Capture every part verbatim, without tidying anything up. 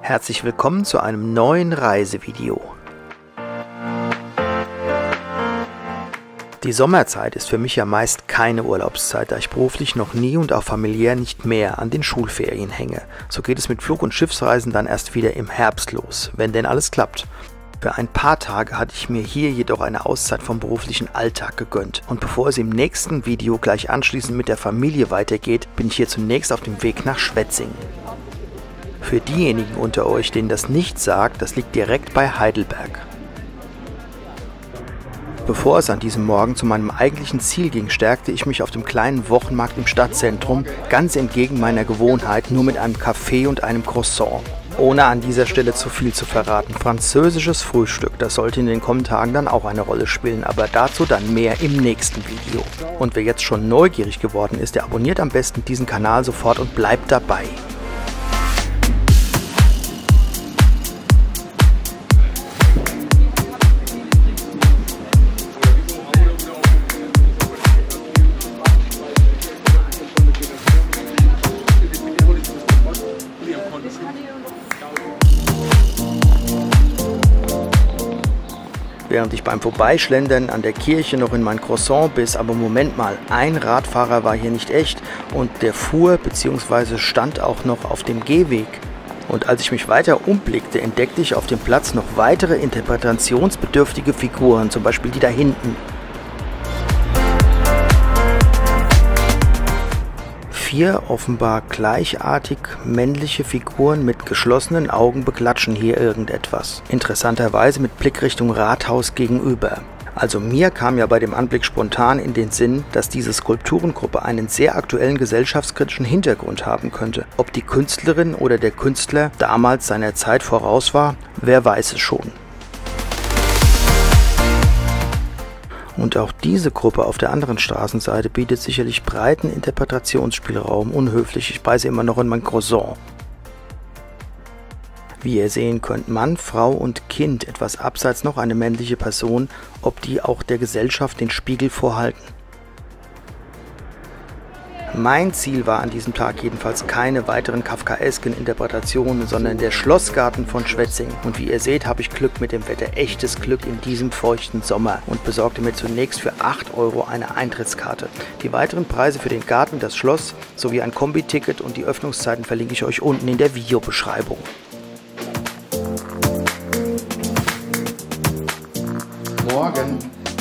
Herzlich willkommen zu einem neuen Reisevideo. Die Sommerzeit ist für mich ja meist keine Urlaubszeit, da ich beruflich noch nie und auch familiär nicht mehr an den Schulferien hänge. So geht es mit Flug- und Schiffsreisen dann erst wieder im Herbst los, wenn denn alles klappt. Für ein paar Tage hatte ich mir hier jedoch eine Auszeit vom beruflichen Alltag gegönnt. Und bevor es im nächsten Video gleich anschließend mit der Familie weitergeht, bin ich hier zunächst auf dem Weg nach Schwetzingen. Für diejenigen unter euch, denen das nichts sagt, das liegt direkt bei Heidelberg. Bevor es an diesem Morgen zu meinem eigentlichen Ziel ging, stärkte ich mich auf dem kleinen Wochenmarkt im Stadtzentrum, ganz entgegen meiner Gewohnheit, nur mit einem Kaffee und einem Croissant. Ohne an dieser Stelle zu viel zu verraten, französisches Frühstück, das sollte in den kommenden Tagen dann auch eine Rolle spielen, aber dazu dann mehr im nächsten Video. Und wer jetzt schon neugierig geworden ist, der abonniert am besten diesen Kanal sofort und bleibt dabei. Während ich beim Vorbeischlendern an der Kirche noch in mein Croissant biss, aber Moment mal, ein Radfahrer war hier nicht echt und der fuhr bzw. stand auch noch auf dem Gehweg. Und als ich mich weiter umblickte, entdeckte ich auf dem Platz noch weitere interpretationsbedürftige Figuren, zum Beispiel die da hinten. Vier offenbar gleichartig männliche Figuren mit geschlossenen Augen beklatschen hier irgendetwas. Interessanterweise mit Blickrichtung Rathaus gegenüber. Also mir kam ja bei dem Anblick spontan in den Sinn, dass diese Skulpturengruppe einen sehr aktuellen gesellschaftskritischen Hintergrund haben könnte. Ob die Künstlerin oder der Künstler damals seiner Zeit voraus war, wer weiß es schon. Und auch diese Gruppe auf der anderen Straßenseite bietet sicherlich breiten Interpretationsspielraum. Unhöflich, ich beiße immer noch in mein Croissant. Wie ihr sehen könnt, Mann, Frau und Kind, etwas abseits noch eine männliche Person, ob die auch der Gesellschaft den Spiegel vorhalten. Mein Ziel war an diesem Tag jedenfalls keine weiteren kafkaesken Interpretationen, sondern der Schlossgarten von Schwetzingen. Und wie ihr seht, habe ich Glück mit dem Wetter, echtes Glück in diesem feuchten Sommer und besorgte mir zunächst für acht Euro eine Eintrittskarte. Die weiteren Preise für den Garten, das Schloss sowie ein Kombi-Ticket und die Öffnungszeiten verlinke ich euch unten in der Videobeschreibung. Morgen.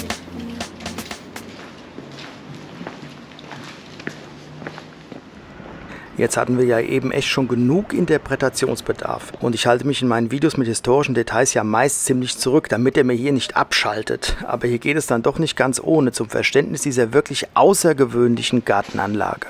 Jetzt hatten wir ja eben echt schon genug Interpretationsbedarf und ich halte mich in meinen Videos mit historischen Details ja meist ziemlich zurück, damit er mir hier nicht abschaltet. Aber hier geht es dann doch nicht ganz ohne zum Verständnis dieser wirklich außergewöhnlichen Gartenanlage.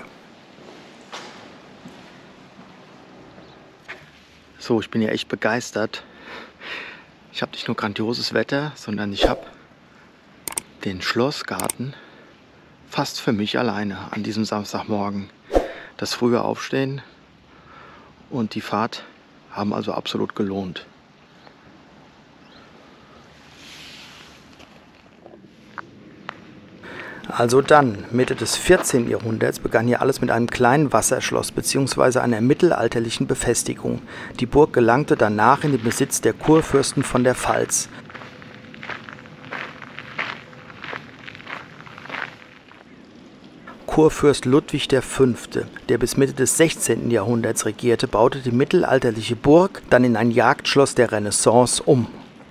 So, ich bin ja echt begeistert. Ich habe nicht nur grandioses Wetter, sondern ich habe den Schlossgarten fast für mich alleine an diesem Samstagmorgen. Das frühe Aufstehen und die Fahrt haben also absolut gelohnt. Also dann, Mitte des vierzehnten Jahrhunderts, begann hier alles mit einem kleinen Wasserschloss bzw. einer mittelalterlichen Befestigung. Die Burg gelangte danach in den Besitz der Kurfürsten von der Pfalz. Kurfürst Ludwig der Fünfte, der bis Mitte des sechzehnten Jahrhunderts regierte, baute die mittelalterliche Burg dann in ein Jagdschloss der Renaissance um.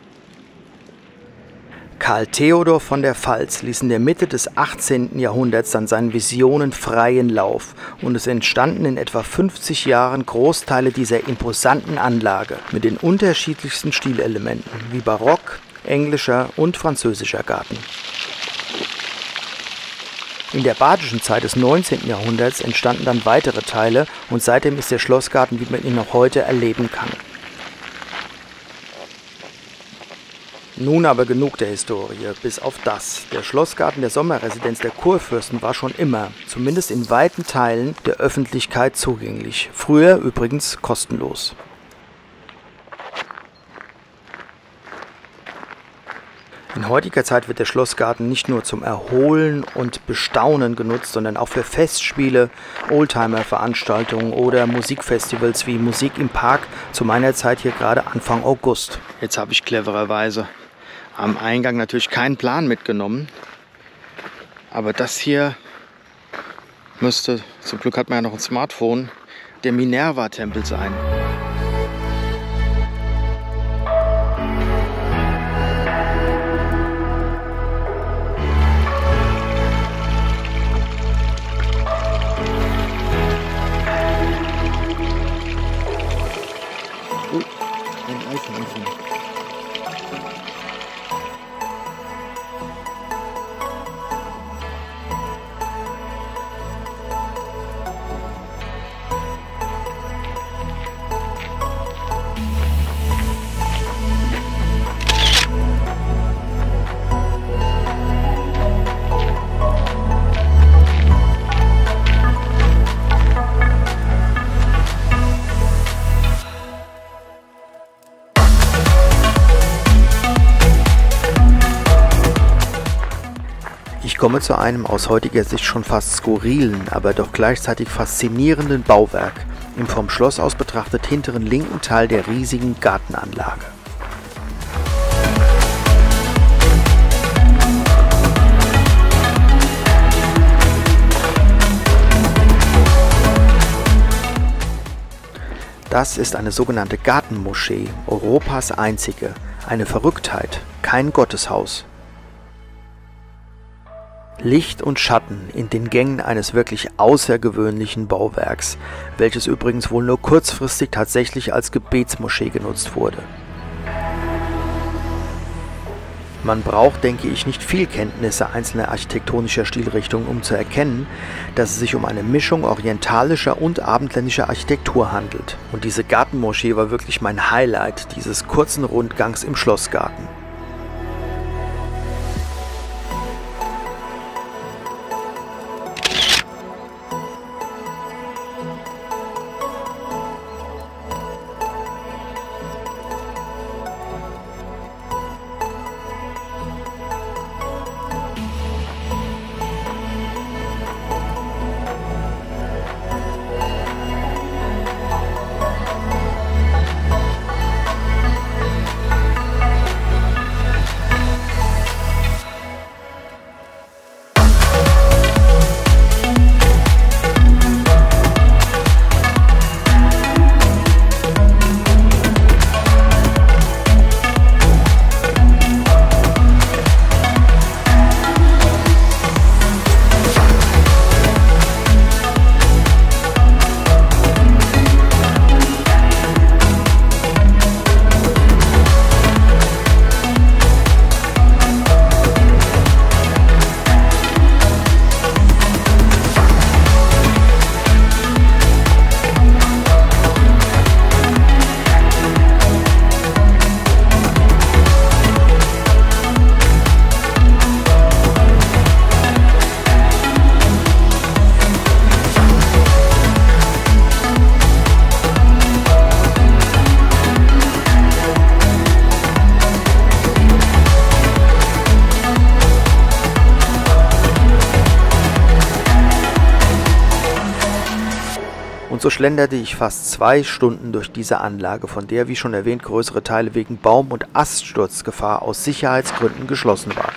Karl Theodor von der Pfalz ließ in der Mitte des achtzehnten Jahrhunderts dann seinen Visionen freien Lauf und es entstanden in etwa fünfzig Jahren Großteile dieser imposanten Anlage mit den unterschiedlichsten Stilelementen wie Barock, englischer und französischer Garten. In der badischen Zeit des neunzehnten Jahrhunderts entstanden dann weitere Teile und seitdem ist der Schlossgarten, wie man ihn noch heute erleben kann. Nun aber genug der Historie, bis auf das. Der Schlossgarten der Sommerresidenz der Kurfürsten war schon immer, zumindest in weiten Teilen, der Öffentlichkeit zugänglich. Früher übrigens kostenlos. In heutiger Zeit wird der Schlossgarten nicht nur zum Erholen und Bestaunen genutzt, sondern auch für Festspiele, Oldtimer-Veranstaltungen oder Musikfestivals wie Musik im Park, zu meiner Zeit hier gerade Anfang August. Jetzt habe ich clevererweise am Eingang natürlich keinen Plan mitgenommen, aber das hier müsste, zum Glück hat man ja noch ein Smartphone, der Minerva-Tempel sein. Ich komme zu einem aus heutiger Sicht schon fast skurrilen, aber doch gleichzeitig faszinierenden Bauwerk im vom Schloss aus betrachtet hinteren linken Teil der riesigen Gartenanlage. Das ist eine sogenannte Gartenmoschee, Europas einzige, eine Verrücktheit, kein Gotteshaus. Licht und Schatten in den Gängen eines wirklich außergewöhnlichen Bauwerks, welches übrigens wohl nur kurzfristig tatsächlich als Gebetsmoschee genutzt wurde. Man braucht, denke ich, nicht viel Kenntnisse einzelner architektonischer Stilrichtungen, um zu erkennen, dass es sich um eine Mischung orientalischer und abendländischer Architektur handelt. Und diese Gartenmoschee war wirklich mein Highlight dieses kurzen Rundgangs im Schlossgarten. Und so schlenderte ich fast zwei Stunden durch diese Anlage, von der, wie schon erwähnt, größere Teile wegen Baum- und Aststurzgefahr aus Sicherheitsgründen geschlossen waren.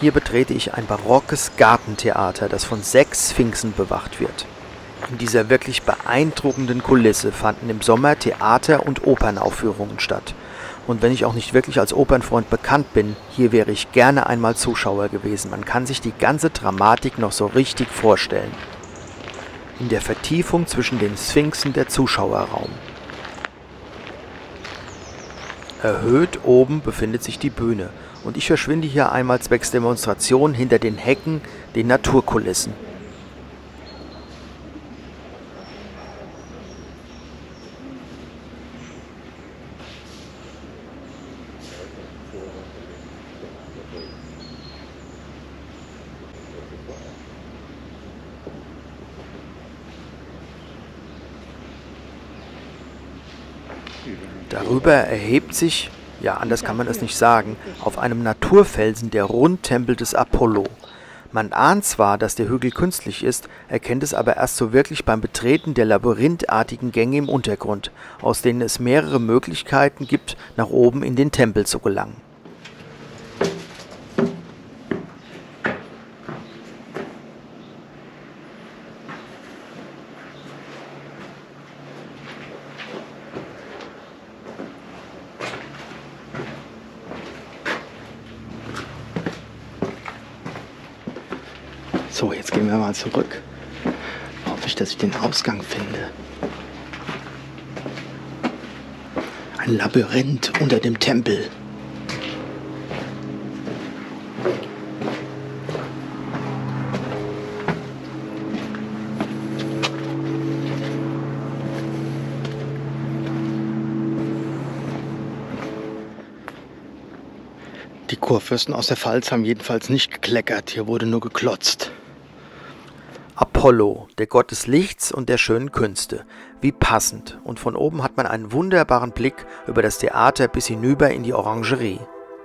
Hier betrete ich ein barockes Gartentheater, das von sechs Sphinxen bewacht wird. In dieser wirklich beeindruckenden Kulisse fanden im Sommer Theater- und Opernaufführungen statt. Und wenn ich auch nicht wirklich als Opernfreund bekannt bin, hier wäre ich gerne einmal Zuschauer gewesen. Man kann sich die ganze Dramatik noch so richtig vorstellen. In der Vertiefung zwischen den Sphinxen der Zuschauerraum. Erhöht oben befindet sich die Bühne und ich verschwinde hier einmal zwecks Demonstration hinter den Hecken, den Naturkulissen. Darüber erhebt sich, ja anders kann man es nicht sagen, auf einem Naturfelsen der Rundtempel des Apollo. Man ahnt zwar, dass der Hügel künstlich ist, erkennt es aber erst so wirklich beim Betreten der labyrinthartigen Gänge im Untergrund, aus denen es mehrere Möglichkeiten gibt, nach oben in den Tempel zu gelangen. So, jetzt gehen wir mal zurück. Hoffe ich, dass ich den Ausgang finde. Ein Labyrinth unter dem Tempel. Die Kurfürsten aus der Pfalz haben jedenfalls nicht gekleckert, hier wurde nur geklotzt. Apollo, der Gott des Lichts und der schönen Künste. Wie passend. Und von oben hat man einen wunderbaren Blick über das Theater bis hinüber in die Orangerie.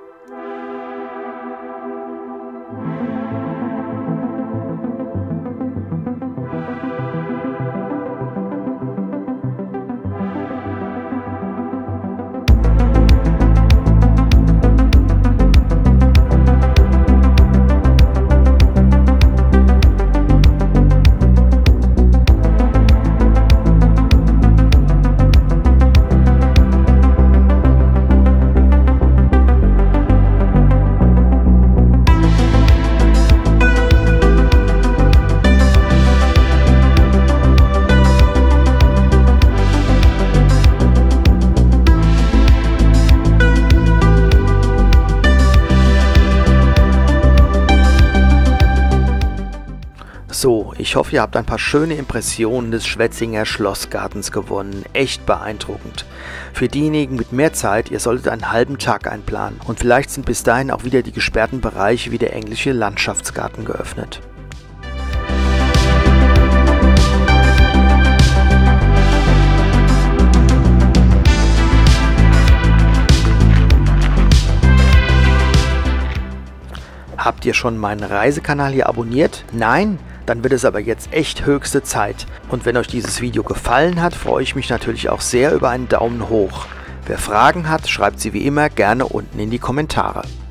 So, ich hoffe, ihr habt ein paar schöne Impressionen des Schwetzinger Schlossgartens gewonnen. Echt beeindruckend. Für diejenigen mit mehr Zeit, ihr solltet einen halben Tag einplanen. Und vielleicht sind bis dahin auch wieder die gesperrten Bereiche wie der englische Landschaftsgarten geöffnet. Habt ihr schon meinen Reisekanal hier abonniert? Nein? Dann wird es aber jetzt echt höchste Zeit. Und wenn euch dieses Video gefallen hat, freue ich mich natürlich auch sehr über einen Daumen hoch. Wer Fragen hat, schreibt sie wie immer gerne unten in die Kommentare.